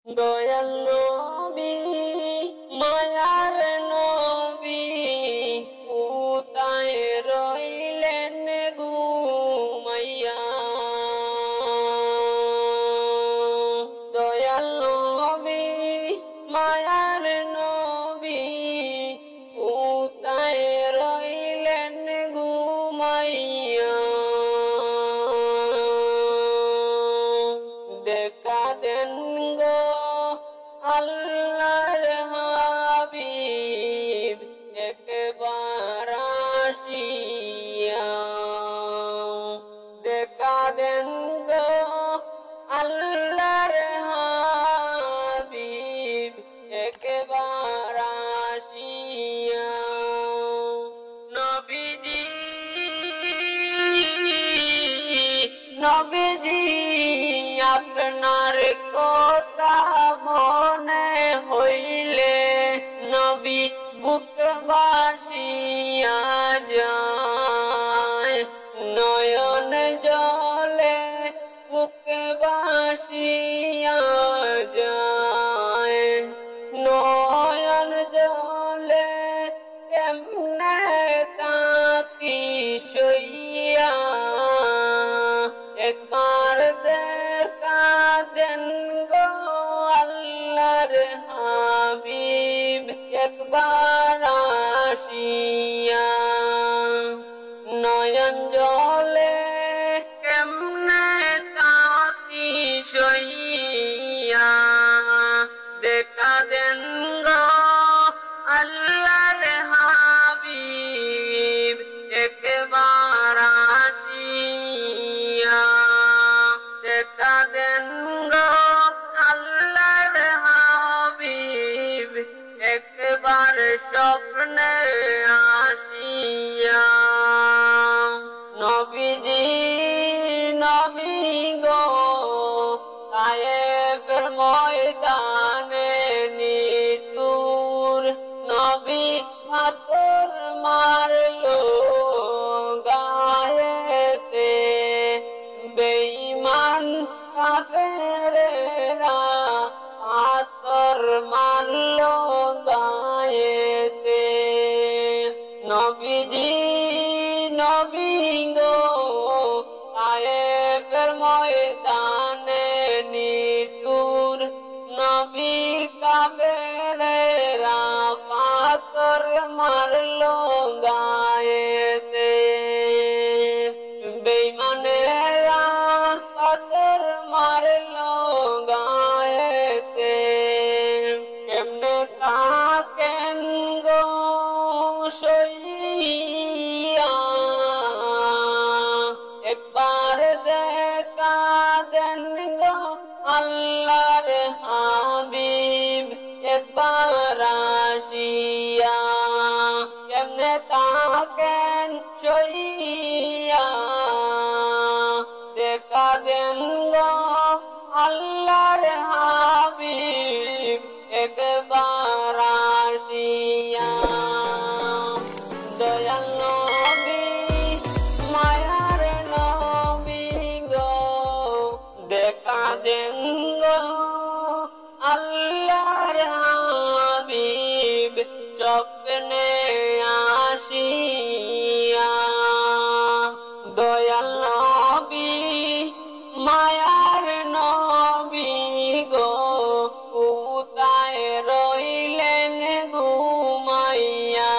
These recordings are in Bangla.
দয়াল নবী মায়ার নবী কোথায় রইলেন ঘুমাইয়া। দয়াল নবী মায়ার নবী কোথায় রইলেন ঘুমাইয়া। দেখা দেন গো আল্লাহর হাবিব একবার আসিয়া। দেখা দেন গো আল্লাহর হাবিব একবার আসিয়া। নবীজি নবীজি আপনার কথা মনে হইলে নবী বুক ভাসিয়া যায়। নয়ন জলে বুক ভাসিয়া যায়। নয়ন জলে কেমনে তাকি সইয়া। একবার দেখা দেন গো আল্লাহর হাবিব একবার আসিয়া। নয়ন জলে কেমনে তাকি সইয়া। দেখা দেন গো আল্লাহর হাবিব একবার আসিয়া। দেখা দেন গো আল্লাহর হাবিব একবার স্বপ্নে আসিয়া। নবীজি নবী গো তায়েফের ময়দানে নিঠুর নবী পাথর মারলো গায়েতে। বেঈমান কাফেরেরা পাথর মারলো গায়েতে। নবীজি নবী গো তায়েফের ময়দানে নিঠুর নবী কাফেরেরা পাথর মারলো গায়েতে। বেঈমানেরা পাথর মারলো গায়েতে। কেমনে থাকেন গো সইয়া। একবার দেখা দেন গো আল্লাহর হাবিব একবার আসিয়া। কেমনে থাকেন সইয়া। দেখা দেন গো আল্লাহর হাবিব একবার আসিয়া। দয়াল নবী মায়ার নবী গো দেখা দেন গো আল্লাহর হাবিব স্বপ্নে আসিয়া। দয়াল নবী মায়ার নবী গো কোথায় রইলেন ঘুমাইয়া।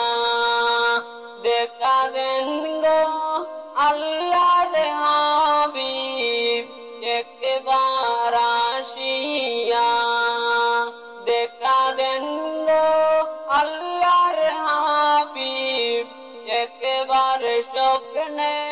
দেখা দেন গো আল্লাহর হাবিব একবার আসিয়া। দেখা দেন গো আল্লাহর হাবিব একবার স্বপ্নে